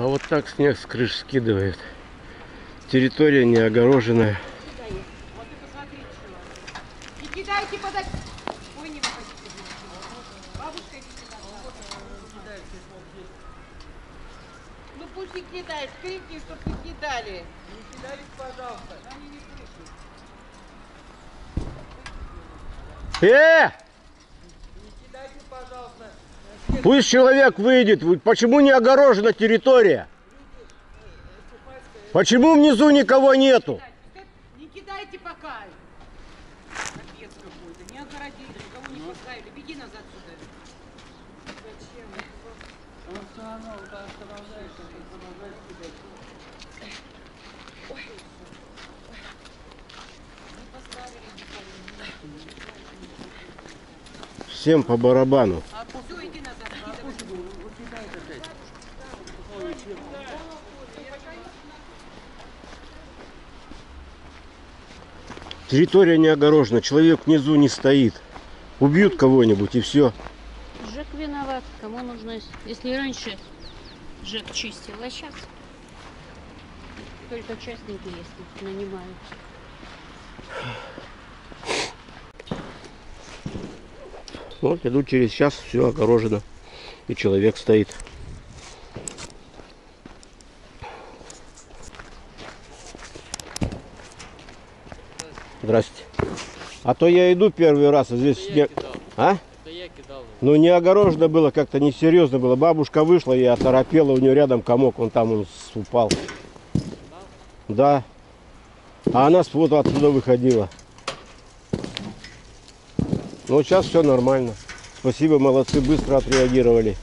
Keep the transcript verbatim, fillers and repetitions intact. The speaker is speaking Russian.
А вот так снег с крыш скидывает. Территория не огороженная. Вот и посмотрите, что. Не кидайте под... Ой, не выходите. Бабушка не кидает. Ну пусть не кидает. Крикни, чтоб не кидали. Не кидайте, пожалуйста. Они не слышат. Э! Не кидайте, пожалуйста. Пусть человек выйдет. Почему не огорожена территория? Почему внизу никого нету? Не кидайте пока. Капец какой-то. Не огородили, никого не поставили. Беги назад сюда. Зачем? Он все равно останавливается, продолжает кидать. Ой. Не поставили никого. Всем по барабану. А все, иди назад. Территория не огорожена, человек внизу не стоит. Убьют кого-нибудь и все. ЖЭК виноват. Кому нужно, если раньше ЖЭК чистил, а сейчас только частники, если нанимают. Вот иду через час, все огорожено. И человек стоит. Здрасте. А то я иду первый раз, а здесь снег. А? Это я кидал. Ну не огорожено было, как-то несерьезно было. Бабушка вышла и оторопела, у нее рядом комок, он там он упал. Да. А она вот отсюда выходила. Ну сейчас все нормально. Спасибо, молодцы, быстро отреагировали.